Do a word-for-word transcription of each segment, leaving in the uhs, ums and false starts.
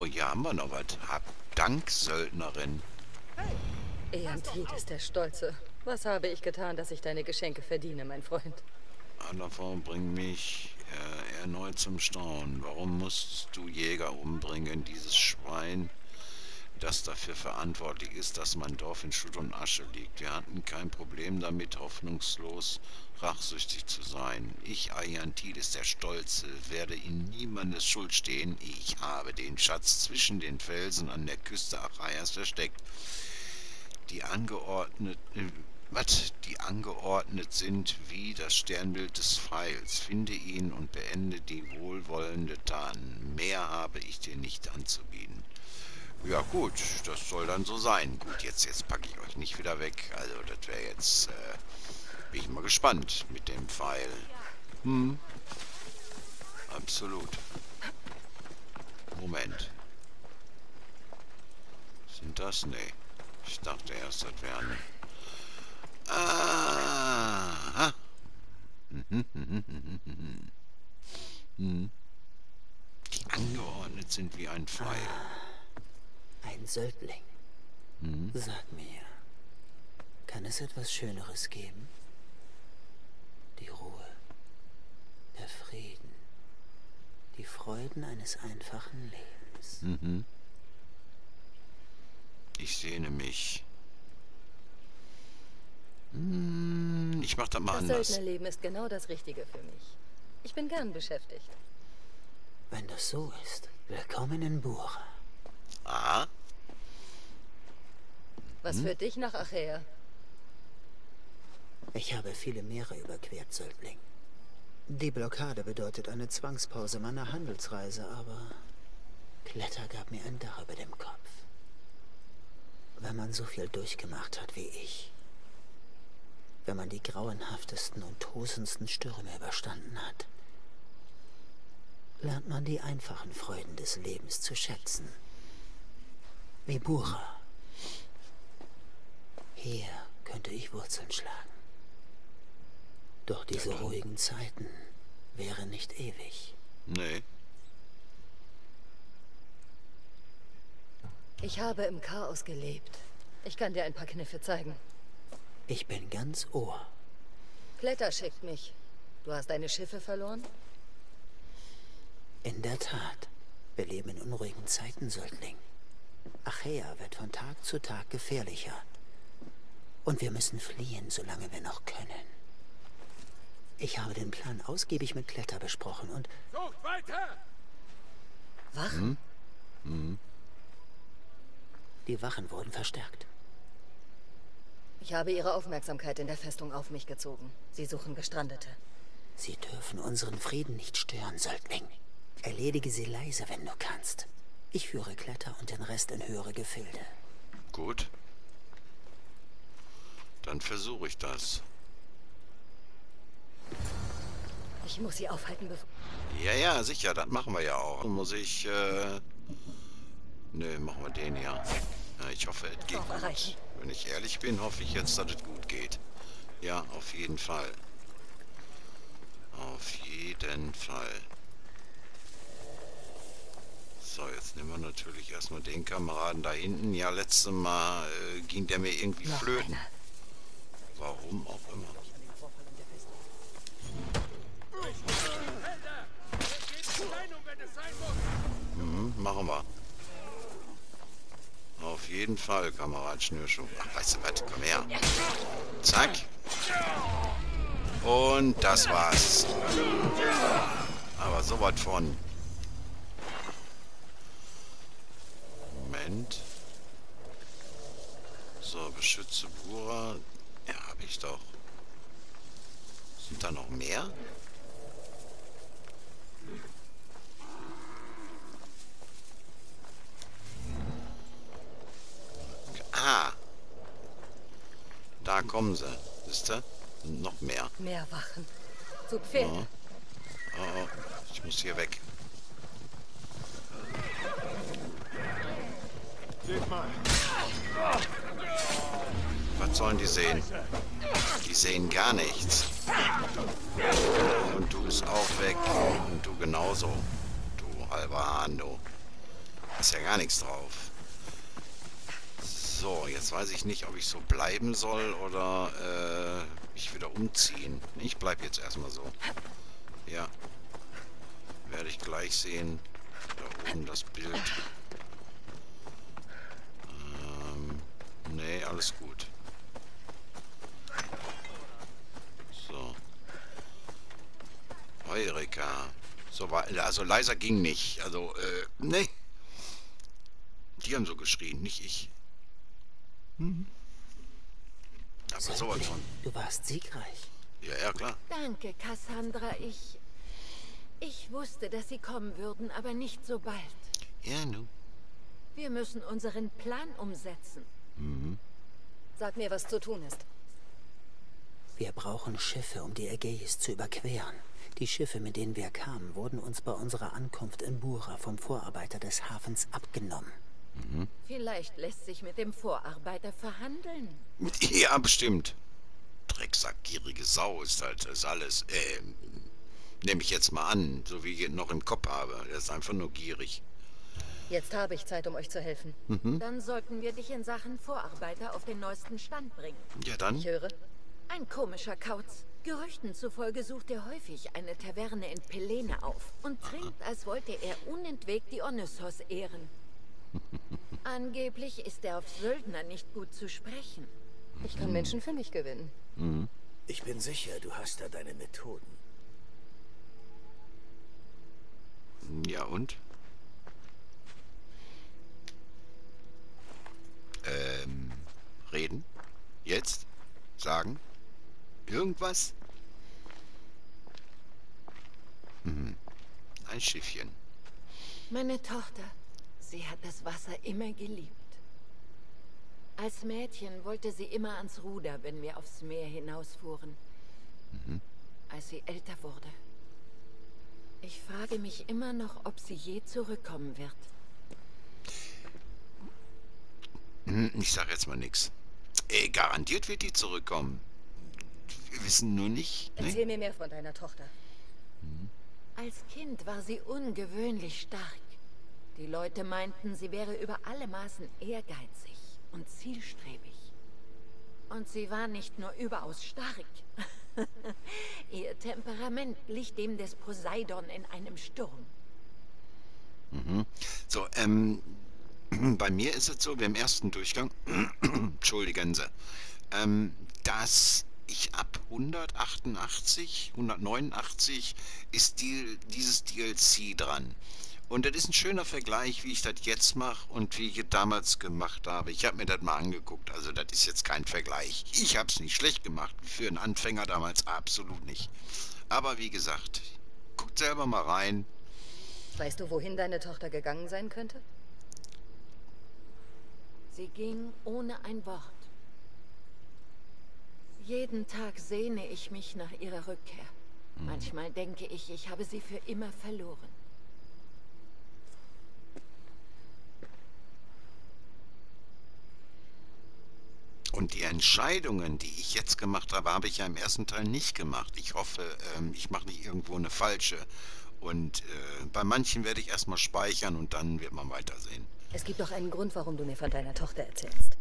Oh, hier haben wir noch was. Hab Dank, Söldnerin. Eantid ist der Stolze. Was habe ich getan, dass ich deine Geschenke verdiene, mein Freund? Anafon bringt mich äh, erneut zum Staunen. Warum musst du Jäger umbringen, dieses Schwein, das dafür verantwortlich ist, dass mein Dorf in Schutt und Asche liegt? Wir hatten kein Problem damit, hoffnungslos rachsüchtig zu sein. Ich, Aiantidis der Stolze, werde in niemandes Schuld stehen. Ich habe den Schatz zwischen den Felsen an der Küste Achaias versteckt. Die angeordnet, äh, was, die angeordnet sind wie das Sternbild des Pfeils. Finde ihn und beende die wohlwollende Taten. Mehr habe ich dir nicht anzubieten. Ja gut, das soll dann so sein. Gut, jetzt, jetzt packe ich euch nicht wieder weg. Also das wäre jetzt, äh, bin ich mal gespannt mit dem Pfeil. Hm, absolut. Moment. Sind das? Nee. Ich dachte erst, das wären... Aha. Die angeordnet sind wie ein Pfeil. Ein Söldling. Hm? Sag mir, kann es etwas Schöneres geben? Die Ruhe, der Frieden, die Freuden eines einfachen Lebens. Mhm. Ich sehne mich. Hm, ich mach das mal Das anders. Söldnerleben ist genau das Richtige für mich. Ich bin gern beschäftigt. Wenn das so ist, willkommen in Bura. Ah, Was führt dich nach Achaea? Ich habe viele Meere überquert, Söldling. Die Blockade bedeutet eine Zwangspause meiner Handelsreise, aber Kletter gab mir ein Dach über dem Kopf. Wenn man so viel durchgemacht hat wie ich, wenn man die grauenhaftesten und tosendsten Stürme überstanden hat, lernt man die einfachen Freuden des Lebens zu schätzen. Wie Bura. Hier könnte ich Wurzeln schlagen. Doch diese ruhigen Zeiten wären nicht ewig. nee. Ich habe im Chaos gelebt. Ich kann dir ein paar Kniffe zeigen. Ich bin ganz Ohr. Kletter schickt mich. Du hast deine Schiffe verloren? In der Tat, wir leben in unruhigen Zeiten, Söldling. Achaea wird von Tag zu Tag gefährlicher. Und wir müssen fliehen, solange wir noch können. Ich habe den Plan ausgiebig mit Kletter besprochen und... Sucht weiter! Wachen? Hm? Die Wachen wurden verstärkt. Ich habe ihre Aufmerksamkeit in der Festung auf mich gezogen. Sie suchen Gestrandete. Sie dürfen unseren Frieden nicht stören, Söldling. Erledige sie leise, wenn du kannst. Ich führe Kletter und den Rest in höhere Gefilde. Gut. Dann versuche ich das. Ich muss sie aufhalten, bevor... Ja, ja, sicher, das machen wir ja auch. Muss ich, äh... Nö, machen wir den hier. Ja, ich hoffe, es geht Auf erreichen. gut. Wenn ich ehrlich bin, hoffe ich jetzt, dass es gut geht. Ja, auf jeden Fall. Auf jeden Fall. So, jetzt nehmen wir natürlich erstmal den Kameraden da hinten. Ja, letztes Mal äh, ging der mir irgendwie Noch flöten. einer. Warum auch immer. Helder! Geht in Deckung, wenn es sein muss! Mhm, machen wir. Auf jeden Fall, Kamerad Schnürschuh. Ach, weißt du was? Komm her. Zack. Und das war's. Aber so was von. Moment. So, beschütze Bura. Ja, habe ich doch. Sind da noch mehr? Ah. Da kommen sie. Wisst ihr? Sind noch mehr. Mehr Wachen. Zu Pferd. Ja. Oh, oh. Ich muss hier weg. Seht mal! Was sollen die sehen? Die sehen gar nichts. Und du bist auch weg. Und du genauso. Du halber Hahn, du. Ist ja gar nichts drauf. So, jetzt weiß ich nicht, ob ich so bleiben soll oder äh, mich wieder umziehen. Ich bleibe jetzt erstmal so. Ja. Werde ich gleich sehen. Da oben das Bild. Ähm, nee, alles gut. So. Eureka. So war, also leiser ging nicht. Also, äh, nee. Die haben so geschrien, nicht ich. Mhm. Aber sowas von. Du warst siegreich. Ja, ja, klar. Danke, Cassandra. Ich... Ich wusste, dass Sie kommen würden, aber nicht so bald. Ja, nu. Wir müssen unseren Plan umsetzen. Mhm. Sag mir, was zu tun ist. Wir brauchen Schiffe, um die Ägäis zu überqueren. Die Schiffe, mit denen wir kamen, wurden uns bei unserer Ankunft in Bura vom Vorarbeiter des Hafens abgenommen. Mhm. Vielleicht lässt sich mit dem Vorarbeiter verhandeln. Ja, bestimmt. Drecksack, gierige Sau ist halt das alles. Äh, nehme ich jetzt mal an, so wie ich noch im Kopf habe. Er ist einfach nur gierig. Jetzt habe ich Zeit, um euch zu helfen. Mhm. Dann sollten wir dich in Sachen Vorarbeiter auf den neuesten Stand bringen. Ja, dann. Ich höre. Ein komischer Kauz. Gerüchten zufolge sucht er häufig eine Taverne in Pelene auf und trinkt, als wollte er unentwegt die Onyssos ehren. Angeblich ist er auf Söldner nicht gut zu sprechen. Ich kann Menschen für mich gewinnen. Mhm. Ich bin sicher, du hast da deine Methoden. Ja, und? Ähm, reden? Jetzt? Sagen? Irgendwas? Mhm. Ein Schiffchen. Meine Tochter, sie hat das Wasser immer geliebt. Als Mädchen wollte sie immer ans Ruder, wenn wir aufs Meer hinausfuhren. Mhm. Als sie älter wurde. Ich frage mich immer noch, ob sie je zurückkommen wird. Hm, ich sag jetzt mal nichts. Ey, garantiert wird die zurückkommen. Wir wissen nur nicht, ne? Erzähl mir mehr von deiner Tochter. Als Kind war sie ungewöhnlich stark. Die Leute meinten, sie wäre über alle Maßen ehrgeizig und zielstrebig. Und sie war nicht nur überaus stark. Ihr Temperament glich dem des Poseidon in einem Sturm. Mhm. So, ähm, bei mir ist es so, beim ersten Durchgang, entschuldigen Sie, ähm, dass ich ab hundertachtundachtzig, hundertneunundachtzig ist die, dieses D L C dran. Und das ist ein schöner Vergleich, wie ich das jetzt mache und wie ich es damals gemacht habe. Ich habe mir das mal angeguckt, also das ist jetzt kein Vergleich. Ich habe es nicht schlecht gemacht, für einen Anfänger damals absolut nicht. Aber wie gesagt, guckt selber mal rein. Weißt du, wohin deine Tochter gegangen sein könnte? Sie ging ohne ein Wort. Jeden Tag sehne ich mich nach ihrer Rückkehr. Manchmal denke ich, ich habe sie für immer verloren. Und die Entscheidungen, die ich jetzt gemacht habe, habe ich ja im ersten Teil nicht gemacht. Ich hoffe, ähm, ich mache nicht irgendwo eine falsche. Und äh, bei manchen werde ich erstmal speichern und dann wird man weitersehen. Es gibt doch einen Grund, warum du mir von deiner Tochter erzählst.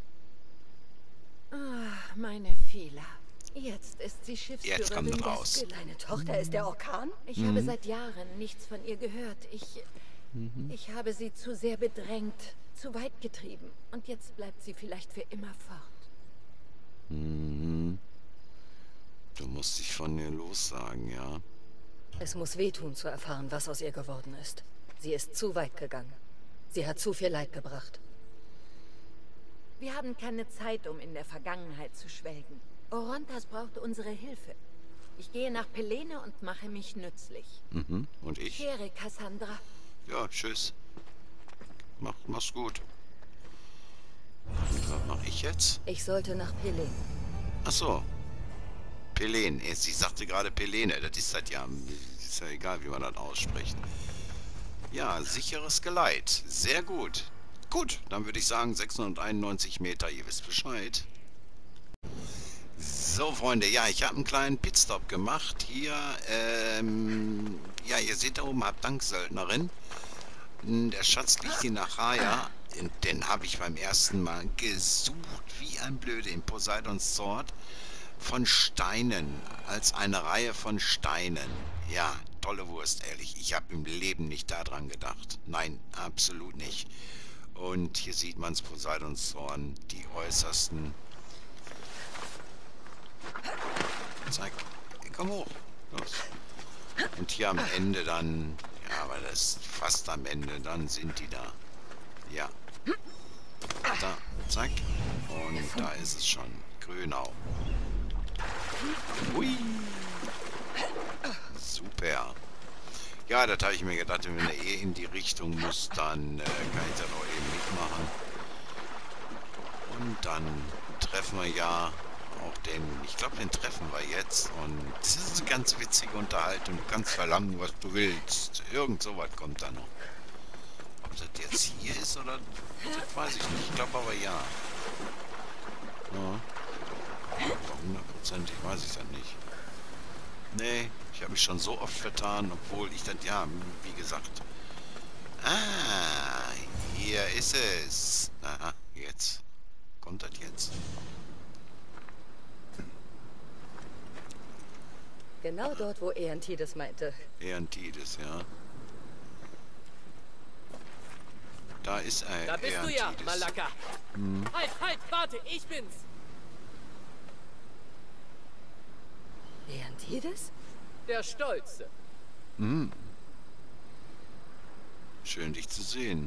Ah, meine Fehler. Jetzt ist sie Schiffsführerin Jetzt kommt der raus. Skylla. Deine Tochter ist der Orkan? Ich habe seit Jahren nichts von ihr gehört. Ich... Ich habe sie zu sehr bedrängt, zu weit getrieben. Und jetzt bleibt sie vielleicht für immer fort. Mhm. Du musst dich von ihr lossagen, ja? Es muss wehtun, zu erfahren, was aus ihr geworden ist. Sie ist zu weit gegangen. Sie hat zu viel Leid gebracht. Wir haben keine Zeit, um in der Vergangenheit zu schwelgen. Orontas braucht unsere Hilfe. Ich gehe nach Pelene und mache mich nützlich. Mhm. Und ich? Kehre, Cassandra. Ja, tschüss. Mach, mach's gut. Und was mach ich jetzt? Ich sollte nach Pelene. Ach so. Pelene. Sie sagte gerade Pelene. Das ist halt ja... Ist ja egal, wie man das ausspricht. Ja, sicheres Geleit. Sehr gut. Gut, dann würde ich sagen sechshunderteinundneunzig Meter. Ihr wisst Bescheid. So, Freunde. Ja, ich habe einen kleinen Pitstop gemacht. Hier, ähm... ja, ihr seht da oben, Abdanksöldnerin. Der Schatz liegt in Achaia. Den habe ich beim ersten Mal gesucht, wie ein Blöde, in Poseidons Sword. Von Steinen, als eine Reihe von Steinen. Ja, tolle Wurst, ehrlich. Ich habe im Leben nicht daran gedacht. Nein, absolut nicht. Und hier sieht man es, Poseidons Zorn, die äußersten. Zack, komm hoch. Los. Und hier am Ende dann, ja, aber das ist fast am Ende, dann sind die da. Ja. Da, zack. Und da ist es schon. Grünau. Hui. Super. Ja, das habe ich mir gedacht, wenn er eh in die Richtung muss, dann äh, kann ich da noch eben mitmachen. Und dann treffen wir ja auch den, ich glaube, den treffen wir jetzt. Und es ist eine ganz witzige Unterhaltung. Du kannst verlangen, was du willst. Irgend sowas kommt da noch. Ob das jetzt hier ist oder, das weiß ich nicht. Ich glaube aber ja. Ja. Hundertprozentig weiß ich das nicht. Nee, ich habe mich schon so oft vertan, obwohl ich das, ja, wie gesagt. Ah, hier ist es. Aha, jetzt. Kommt das jetzt? Genau dort, wo Eantides meinte. Eantides, ja. Da ist er. Da bist Eantides. du ja, Malaka. Hm. Halt, halt, warte, ich bin's. Eantides? Der Stolze. Hm. Schön, dich zu sehen.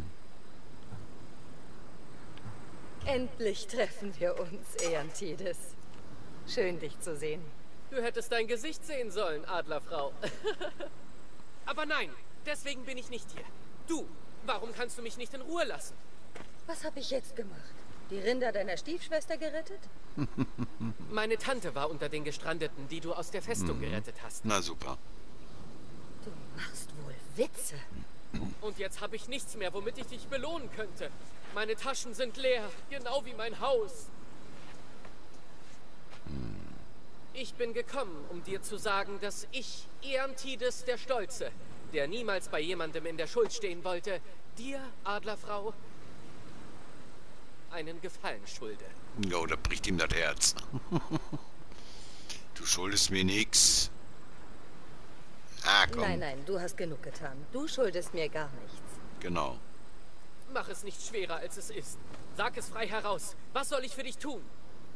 Endlich treffen wir uns, Eantides. Schön, dich zu sehen. Du hättest dein Gesicht sehen sollen, Adlerfrau. Aber nein, deswegen bin ich nicht hier. Du, warum kannst du mich nicht in Ruhe lassen? Was habe ich jetzt gemacht? Die Rinder deiner Stiefschwester gerettet? Meine Tante war unter den Gestrandeten, die du aus der Festung Mhm. gerettet hast. Na super. Du machst wohl Witze. Und jetzt habe ich nichts mehr, womit ich dich belohnen könnte. Meine Taschen sind leer, genau wie mein Haus. Ich bin gekommen, um dir zu sagen, dass ich, Eantides der Stolze, der niemals bei jemandem in der Schuld stehen wollte, dir, Adlerfrau, einen Gefallen schulde. Jo, da bricht ihm das Herz. Du schuldest mir nix. Ah, komm. Nein, nein, du hast genug getan. Du schuldest mir gar nichts. Genau. Mach es nicht schwerer, als es ist. Sag es frei heraus. Was soll ich für dich tun?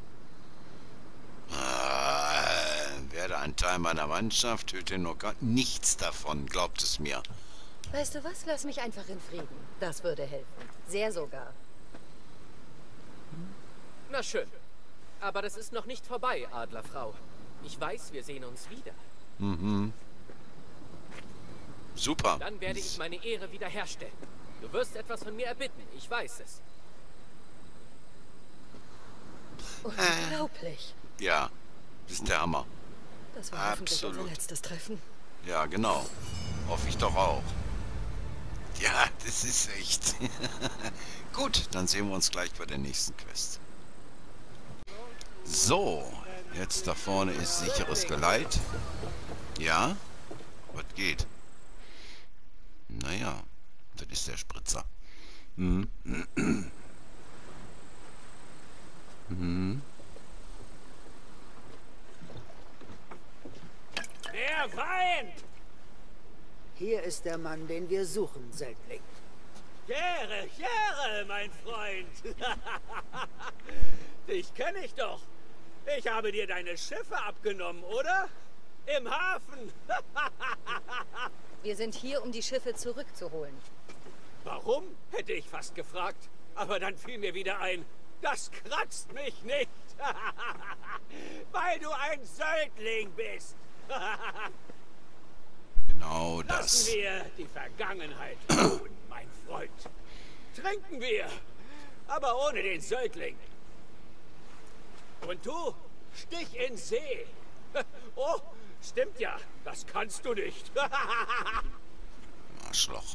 Äh, werde ein Teil meiner Mannschaft, töte nur gar nichts davon, glaubt es mir. Weißt du was? Lass mich einfach in Frieden. Das würde helfen. Sehr sogar. Na schön. Aber das ist noch nicht vorbei, Adlerfrau. Ich weiß, wir sehen uns wieder. Mhm. Super. Dann werde ich meine Ehre wiederherstellen. Du wirst etwas von mir erbitten, ich weiß es. Unglaublich. Ja, das ist der Hammer. Das war hoffentlich Absolut. unser letztes Treffen. Ja, genau. Hoffe ich doch auch. Ja, das ist echt. Gut, dann sehen wir uns gleich bei der nächsten Quest. So, jetzt da vorne ist sicheres Geleit. Ja, was geht? Naja, das ist der Spritzer. Hm. Hm. Der Feind! Hier ist der Mann, den wir suchen, Söldling. Gere, Gere, mein Freund! Dich kenne ich doch. Ich habe dir deine Schiffe abgenommen, oder? Im Hafen. Wir sind hier, um die Schiffe zurückzuholen. Warum? Hätte ich fast gefragt. Aber dann fiel mir wieder ein, das kratzt mich nicht. Weil du ein Söldling bist. Genau das. Lassen wir die Vergangenheit ruhen, mein Freund. Trinken wir, aber ohne den Söldling. Und du, Stich in See. Oh, stimmt ja, das kannst du nicht. Arschloch.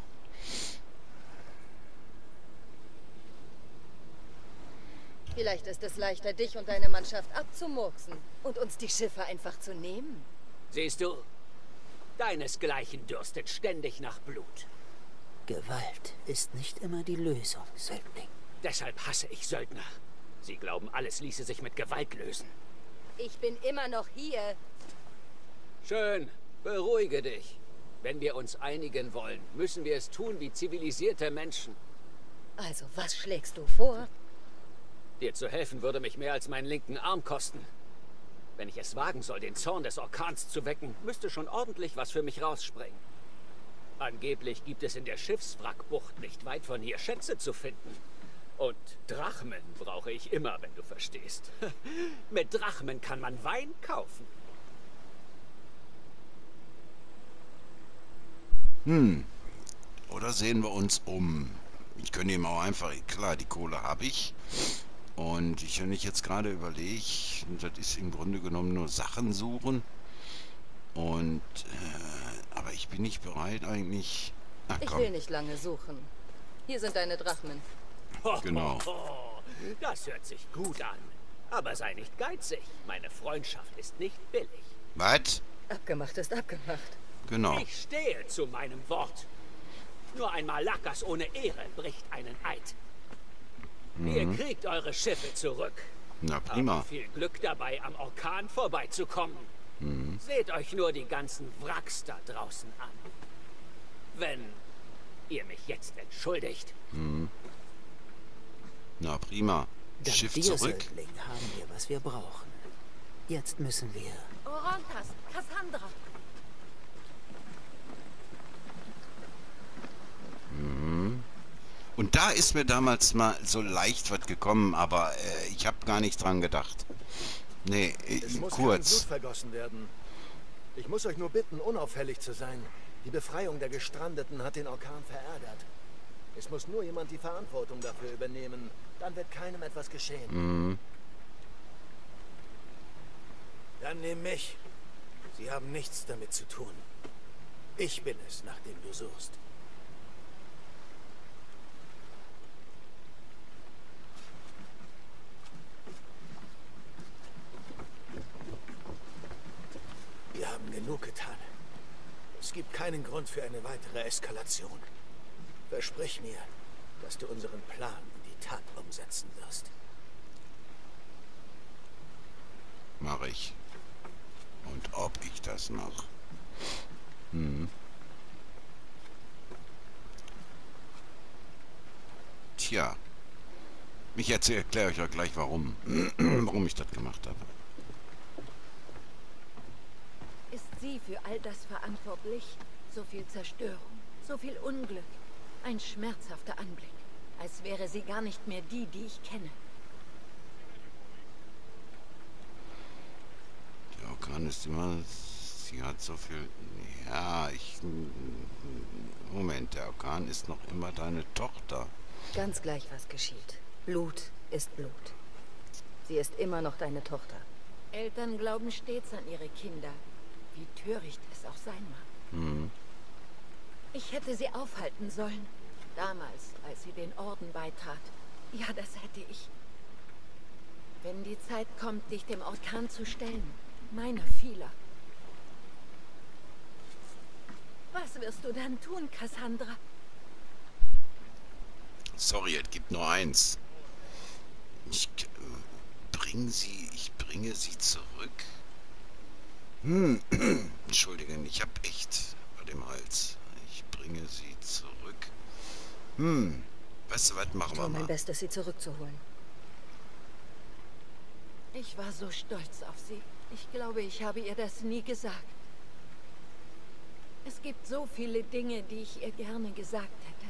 Vielleicht ist es leichter, dich und deine Mannschaft abzumurksen und uns die Schiffe einfach zu nehmen. Siehst du, deinesgleichen dürstet ständig nach Blut. Gewalt ist nicht immer die Lösung, Söldling. Deshalb hasse ich Söldner. Sie glauben, alles ließe sich mit Gewalt lösen. Ich bin immer noch hier. Schön, beruhige dich. Wenn wir uns einigen wollen, müssen wir es tun wie zivilisierte Menschen. Also, was schlägst du vor? Dir zu helfen würde mich mehr als meinen linken Arm kosten. Wenn ich es wagen soll, den Zorn des Orkans zu wecken, müsste schon ordentlich was für mich rausspringen. Angeblich gibt es in der Schiffswrackbucht nicht weit von hier Schätze zu finden. Und Drachmen brauche ich immer, wenn du verstehst. Mit Drachmen kann man Wein kaufen. Hm. Oder sehen wir uns um. Ich könnte ihm auch einfach, klar, die Kohle habe ich. Und ich, wenn ich jetzt gerade überlege, das ist im Grunde genommen nur Sachen suchen. Und, äh, aber ich bin nicht bereit eigentlich... Ach, Ich komm. will nicht lange suchen. Hier sind deine Drachmen. Genau. Das hört sich gut an. Aber sei nicht geizig. Meine Freundschaft ist nicht billig. Was? Abgemacht ist abgemacht. Genau. Ich stehe zu meinem Wort. Nur ein Malakas ohne Ehre bricht einen Eid. Ihr kriegt eure Schiffe zurück. Na prima. Aber viel Glück dabei, am Orkan vorbeizukommen. Mhm. Seht euch nur die ganzen Wracks da draußen an. Wenn ihr mich jetzt entschuldigt. Mhm. Na prima. Dank Schiff dir, zurück. Söldling, haben wir, was wir brauchen. Jetzt müssen wir... Orontas, Cassandra. Und da ist mir damals mal so leicht was gekommen, aber äh, ich habe gar nicht dran gedacht. Nee, äh, Es muss kein Blut kurz. vergossen werden. Ich muss euch nur bitten, unauffällig zu sein. Die Befreiung der Gestrandeten hat den Orkan verärgert. Es muss nur jemand die Verantwortung dafür übernehmen. Dann wird keinem etwas geschehen. Mhm. Dann nimm mich. Sie haben nichts damit zu tun. Ich bin es, nach dem du suchst. Wir haben genug getan. Es gibt keinen Grund für eine weitere Eskalation. Versprich mir, dass du unseren Plan in die Tat umsetzen wirst. Mache ich. Und ob ich das mache. Hm. Tja. Ich erzähle, erkläre euch ja gleich warum. Warum ich das gemacht habe. Ist sie für all das verantwortlich? So viel Zerstörung, so viel Unglück. Ein schmerzhafter Anblick. Als wäre sie gar nicht mehr die, die ich kenne. Der Orkan ist immer... Sie hat so viel... Ja, ich... Moment, der Orkan ist noch immer deine Tochter. Ganz gleich, was geschieht. Blut ist Blut. Sie ist immer noch deine Tochter. Eltern glauben stets an ihre Kinder. Wie töricht es auch sein mag. Hm. Ich hätte sie aufhalten sollen. Damals, als sie den Orden beitrat. Ja, das hätte ich. Wenn die Zeit kommt, dich dem Orkan zu stellen. Meiner vieler. Was wirst du dann tun, Cassandra? Sorry, es gibt nur eins. Ich äh, bring sie, ich bringe sie zurück. Hm. Entschuldigung, ich hab echt bei dem Hals. Ich bringe sie zurück. Hm. Weißt du was, machen Ich wir tue mein mal. Bestes, sie zurückzuholen. Ich war so stolz auf sie. Ich glaube, ich habe ihr das nie gesagt. Es gibt so viele Dinge, die ich ihr gerne gesagt hätte.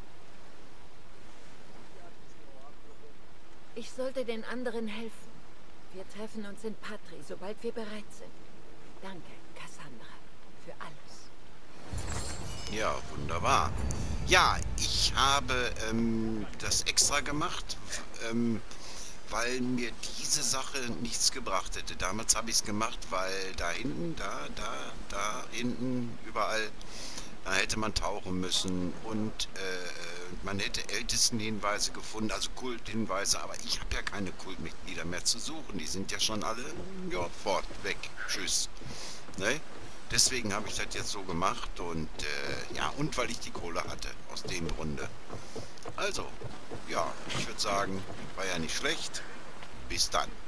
Ich sollte den anderen helfen. Wir treffen uns in Patri, sobald wir bereit sind. Danke, Cassandra, für alles. Ja, wunderbar. Ja, ich habe ähm, das extra gemacht, ähm, weil mir diese Sache nichts gebracht hätte. Damals habe ich es gemacht, weil da hinten, da, da, da hinten, überall, da hätte man tauchen müssen und äh, man hätte Ältestenhinweise gefunden, also Kulthinweise, aber ich habe ja keine Kultmitglieder mehr zu suchen. Die sind ja schon alle, ja, fort, weg, tschüss. Ne? Deswegen habe ich das jetzt so gemacht und äh, ja, und weil ich die Kohle hatte, aus dem Grunde. Also, ja, ich würde sagen, war ja nicht schlecht. Bis dann.